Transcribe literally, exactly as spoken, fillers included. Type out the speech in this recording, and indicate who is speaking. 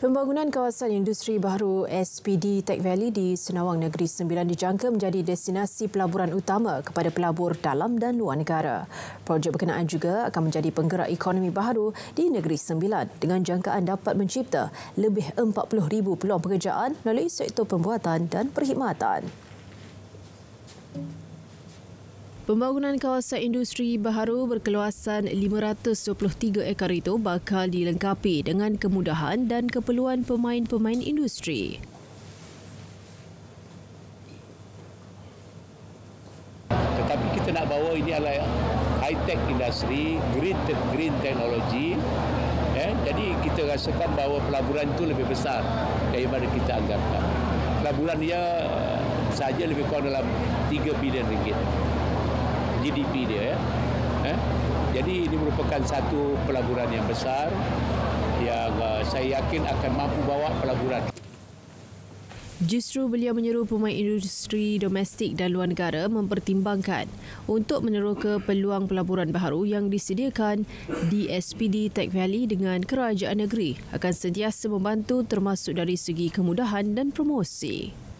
Speaker 1: Pembangunan kawasan industri baru S P D Tech Valley di Senawang Negeri Sembilan dijangka menjadi destinasi pelaburan utama kepada pelabur dalam dan luar negara. Projek berkenaan juga akan menjadi penggerak ekonomi baru di Negeri Sembilan dengan jangkaan dapat mencipta lebih empat puluh ribu peluang pekerjaan melalui sektor pembuatan dan perkhidmatan. Pembangunan kawasan industri baharu berkeluasan lima ratus dua puluh tiga ekar itu bakal dilengkapi dengan kemudahan dan keperluan pemain-pemain industri.
Speaker 2: Tetapi kita nak bawa ini adalah high-tech industri, green, green technology. Eh, jadi kita rasakan bahawa pelaburan itu lebih besar daripada kita anggapkan. Pelaburan dia sahaja lebih kurang dalam tiga bilion ringgit. G D P dia. Eh? Jadi ini merupakan satu pelaburan yang besar yang uh, saya yakin akan mampu bawa pelaburan.
Speaker 1: Justru beliau menyeru pemain industri domestik dan luar negara mempertimbangkan untuk meneroka peluang pelaburan baharu yang disediakan di S P D Tech Valley dengan kerajaan negeri akan sentiasa membantu termasuk dari segi kemudahan dan promosi.